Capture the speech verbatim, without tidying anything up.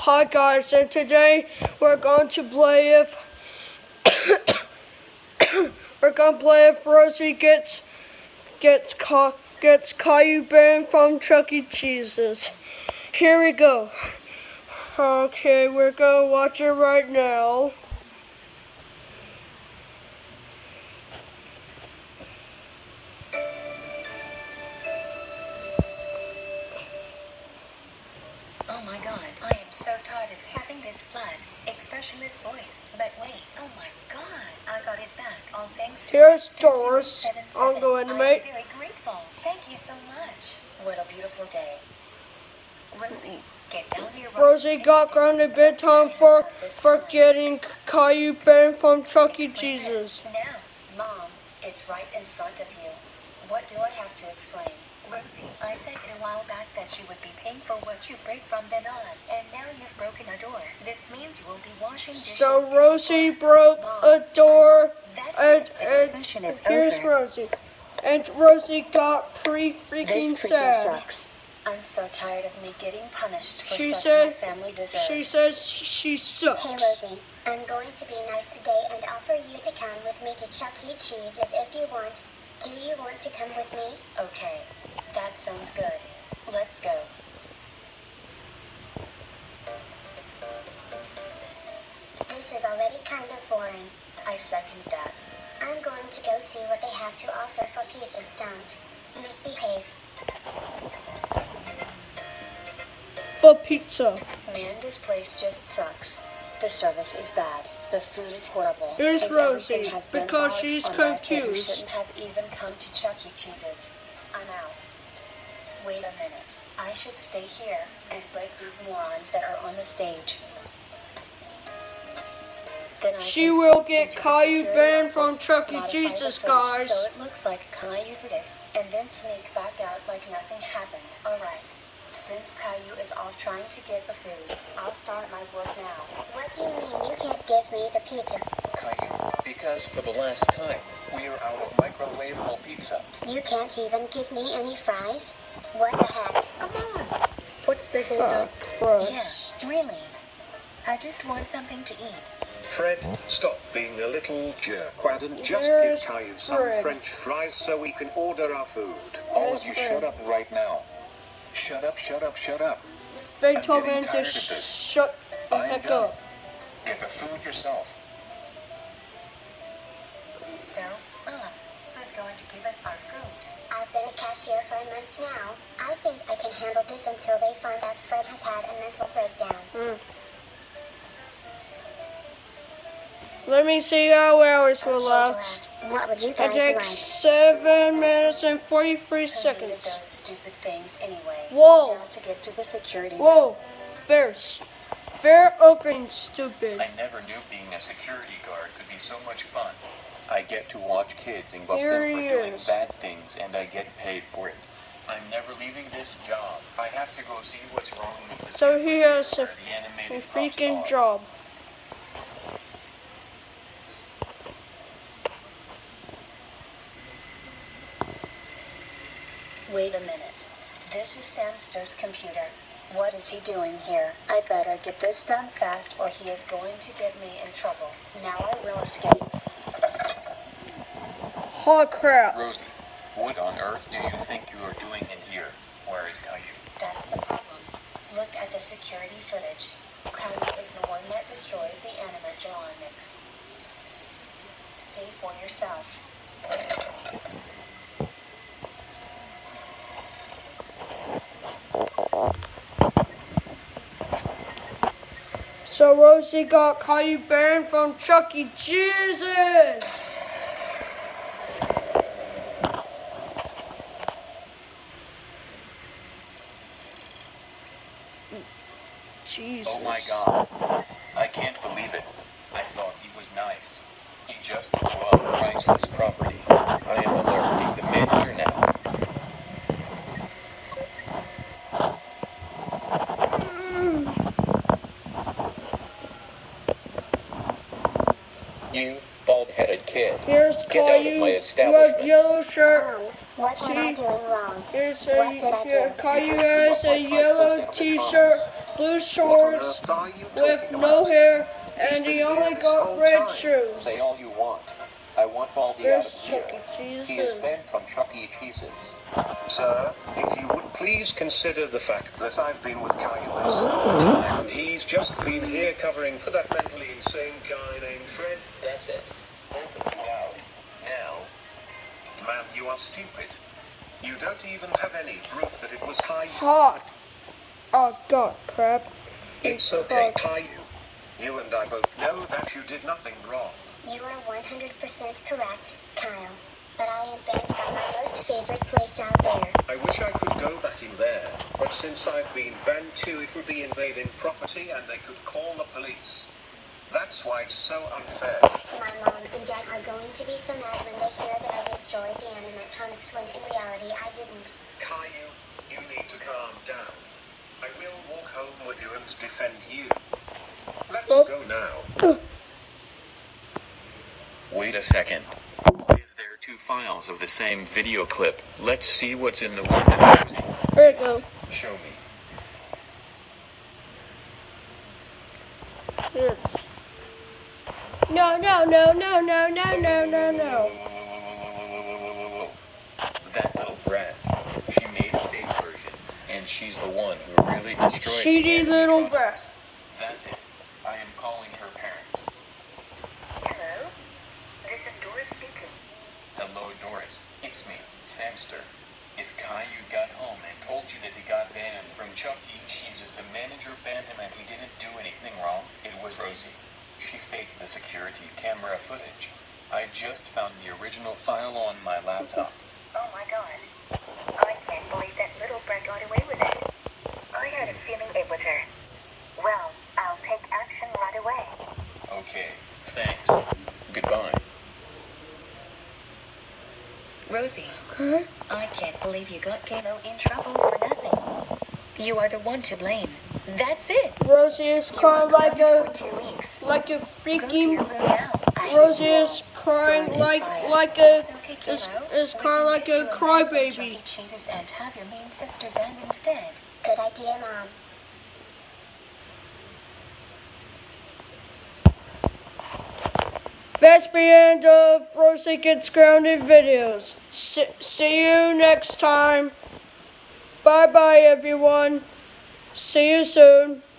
Hi guys, and today we're going to play if we're going to play if Rosie gets gets ca gets Caillou banned from Chuck E. Cheese's. Here we go. Okay, we're gonna watch it right now. Oh my god, I am so tired of having this flat, expressionless voice. But wait, oh my god, I got it back, all thanks to Here's Doris. I'm going to make. I'm very grateful. Thank you so much. What a beautiful day. Rosie, get down here. Rosie got grounded big time for for getting Caillou banned from Chuck E. Cheese's. Now, Mom, it's right in front of you. What do I have to explain? Rosie, I said a while back that you would be paying for what you break from then on, and now you've broken a door. This means you will be washing dishes. So Rosie broke Mom, a door, and, and discussion is here's over. Rosie. And Rosie got pretty freaking This freaking sad. sucks. I'm so tired of me getting punished for She stuff said, my family deserves. she says she sucks. Hey Rosie, I'm going to be nice today and offer you to come with me to Chuck E. Cheese's if you want. Do you want to come with me? Okay, that sounds good. Let's go. This is already kind of boring. I second that. I'm going to go see what they have to offer for pizza. Don't misbehave. For pizza. Man, this place just sucks. The service is bad. The food is horrible. Here's and Rosie, everything has been because bought she's on my kid who confused. shouldn't have even come to Chuck E. Cheese's. I'm out. Wait a minute. I should stay here and break these morons that are on the stage. Then I She can will slip get into the Caillou security banned from office, Chuck E. modify the Cheese's, footage guys. So it looks like Caillou did it, and then sneak back out like nothing happened. Alright. Since Caillou is off trying to get the food, I'll start my work now. What do you mean you can't give me the pizza? Caillou, because for the last time, we are out of microwavable pizza. You can't even give me any fries? What the heck? Come on. What's the hold Oh, up? Christ. Yeah, really. I just want something to eat. Fred, stop being a little jerkwad and just Where's give Caillou some Fred? French fries so we can order our food. All Yes, of you Fred. shut up right now. Shut up, shut up, shut up. They I'm told getting me to tired of this. shut the I'm heck done. up. Get the food yourself. So, um, who's going to give us our food? I've been a cashier for a month now. I think I can handle this until they find out Fred has had a mental breakdown. Mm. Let me see how hours will last. What would you It guys takes like? seven minutes and forty-three Who needed seconds. those stupid things anyway? Whoa. Now to get to the security. Whoa, fair, fair opening, stupid. I never knew being a security guard could be so much fun. I get to watch kids and bust Here them for he doing is. bad things, and I get paid for it. I'm never leaving this job. I have to go see what's wrong with the So he has a, the animated a pop freaking star. job. Wait a minute. This is Sam Stur's computer. What is he doing here? I better get this done fast or he is going to get me in trouble. Now I will escape. Oh crap. Rosie, what on earth do you think you are doing in here? Where is Caillou? That's the problem. Look at the security footage. Caillou is the one that destroyed the animatronics. See for yourself. So Rosie got Caillou banned from Chuck E. Cheese's. Jesus. Oh my god. I can't believe it. I thought he was nice. He just blew up priceless property. I am alerting the manager now. You bald-headed kid. Here's Get out of my Caillou with establishment. yellow shirt. Um, what am I T- doing wrong? Here's What did I a here, do? Caillou has a yellow t-shirt, blue What on shorts earth are you with talking no about? hair, He's and been he here only this got whole red time. shoes. Say all you want. I want Baldy There's out of here. Chuck E. He is Cheese's. banned from Chuck E. Cheese's. Sir, if you would please consider the fact that I've been with Caillou this whole time, and he's just been here covering for that mentally insane guy named Fred. That's it. Both of you out. Now. Man, you are stupid. You don't even have any proof that it was Caillou. Hot. Oh god, crap. It's okay, Caillou. You and I both know that you did nothing wrong. You are one hundred percent correct, Kyle. But I am banned from my most favorite place out there. I wish I could go back in there, but since I've been banned too, it would be invading property and they could call the police. That's why it's so unfair. My mom and dad are going to be so mad when they hear that I destroyed the animatronics when in reality I didn't. Caillou, you need to calm down. I will walk home with you and defend you. Let's Oh. go now. Wait a second. Is there two files of the same video clip? Let's see what's in the one that Rosie. There you go. Show me. Yes. No, no, no, no, no, no, no, no, no. That little brat. She made a fake version, and she's the one who really destroyed Cheaty the little animatronics. brat. That's it. I am calling her parents. Hello? This is Doris speaking. Hello, Doris. It's me, Samster. If Caillou got home and told you that he got banned from Chuck E. Cheese's, the manager banned him and he didn't do anything wrong, it was Rosie. She faked the security camera footage. I just found the original file on my laptop. Oh my god. I can't believe that little brat got away with it. I had a feeling it was her. Well, I'll take action right away. Okay, thanks. Goodbye. Rosie, Okay. I can't believe you got Kalo in trouble for nothing. You are the one to blame. That's it. Rosie is You crying are like grounded a for two weeks. like a Go to your freaking. room now. I hate Rosie you all. is crying Burn in like fire. like a Okay, is Kalo, is we crying can like get a you man from Chuck E. crybaby. Cheese's and have your mean sister banned instead. Good idea, Mom. That's the end of Rosie Gets Grounded videos. See, see you next time. Bye bye, everyone. See you soon.